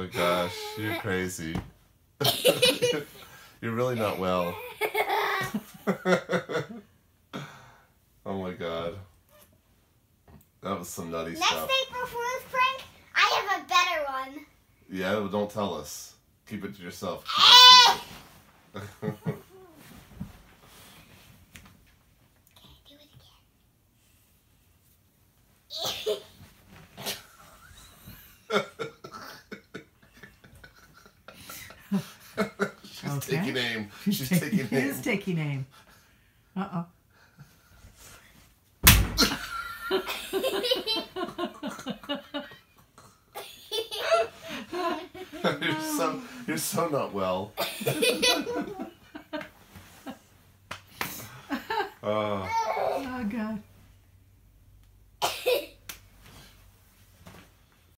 my gosh, you're crazy. You're really not well. Oh my god. That was some nutty stuff. Next April Fool's prank, I have a better one. Yeah, well, don't tell us. Keep it to yourself. Do it again. She's taking aim. She's taking aim. She is taking aim. Uh-oh. You're so not well. Oh God.